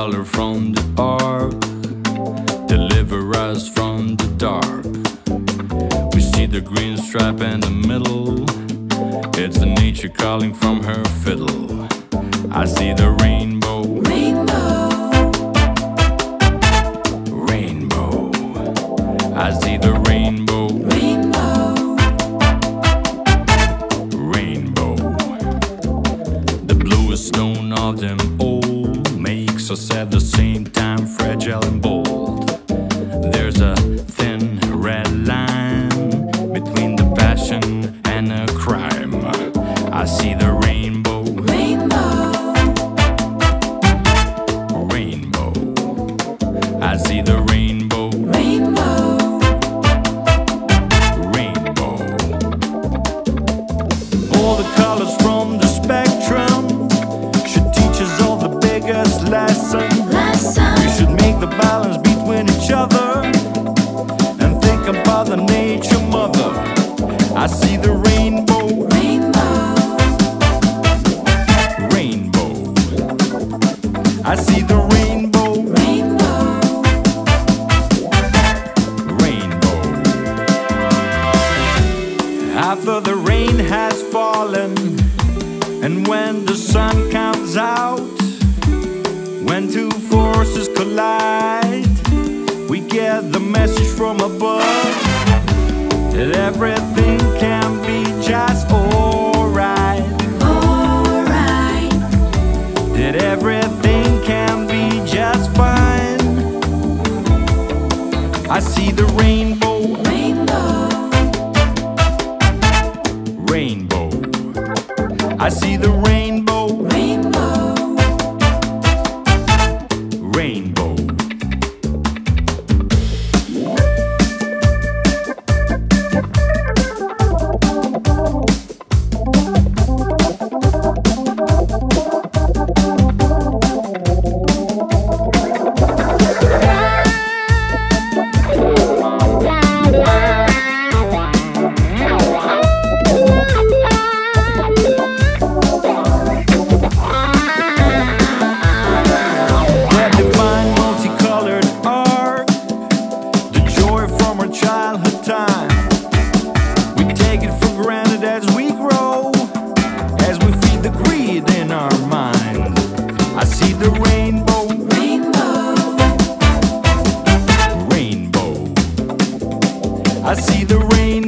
color from the arc, deliver us from the dark. We see the green stripe in the middle, it's the nature calling from her fiddle. I see the rainbow, rainbow, rainbow. I see the rainbow, rainbow, rainbow. The bluest stone of them all makes us at the same time fragile and bold. There's a thin red line between the passion and a crime. I see the rainbow, rainbow, rainbow. I see the rainbow, rainbow, rainbow. All the colors from the spectrum should teach us all the biggest lesson. We should make the balance between each other and think about the nature mother. I see the rainbow, rainbow, rainbow. I see the rainbow, rainbow, rainbow. After the rain has fallen and when the sun comes out, when two forces collide, we get the message from above that everything can be just alright, alright. That everything can be just fine. I see the rainbow, rainbow, rainbow. I see the rainbow, rainbow, rainbow. I see the rain.